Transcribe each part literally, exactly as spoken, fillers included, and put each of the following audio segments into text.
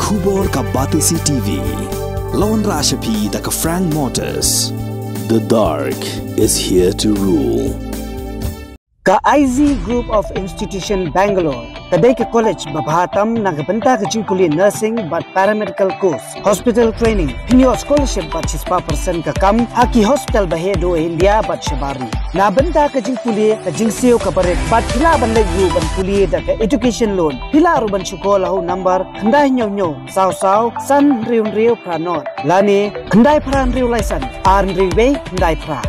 Khubor ka Batisi T V. Lawan Rashapi da ka Frank Motors. The dark is here to rule. Ka I Z Group of Institution Bangalore. Kadai ke college babhatam nagabanta ka jingkuli nursing but paramedical course, hospital training, pinyo scholarship but sixty percent ka kam, haki hospital bahedo India but shabari. Nabanta ka jingkuli ka jingseo ka baret but hila ban lagu ban kuli da ka education loan. Hila ruban syukola ho number kandai nyo nyo saw saw san riun riu pranot. Lani kandai pran riu laisan arn riwe kandai pra.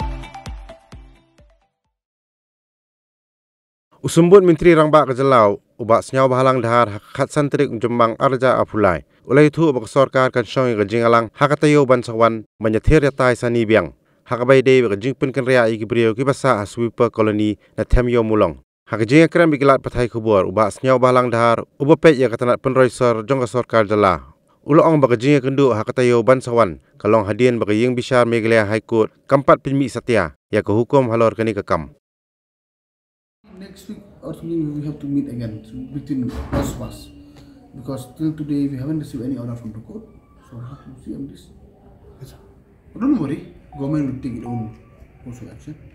Usumbut Menteri Rangba Kejelau, ubak senyau bahalang dahar hak santrik Jembang Arja Apulai. Ulai itu ubak Sorkar kan Shong ke Jingïalang hak Taïew bansawan menyetir yatai sani biang. Hak bayi dei ke jingpun kan ria iki beriau ki basa aswipa koloni na Taïew Mawlong. Hak Jingïalang bikilat patai kubur ubak senyau bahalang dahar ubak pet ya katanat penroisor jong ke Sorkar jela. Ulong bak Jingïalang kendu hak Taïew bansawan kalong hadian bak ying bishar Meghalaya High Court kampat pinmi satya ya ke hukum halor kani ke kam. Next week or something we have to meet again so between us first because till today we haven't received any order from the court, so we have to see on this. But don't worry, government will take its own course of action.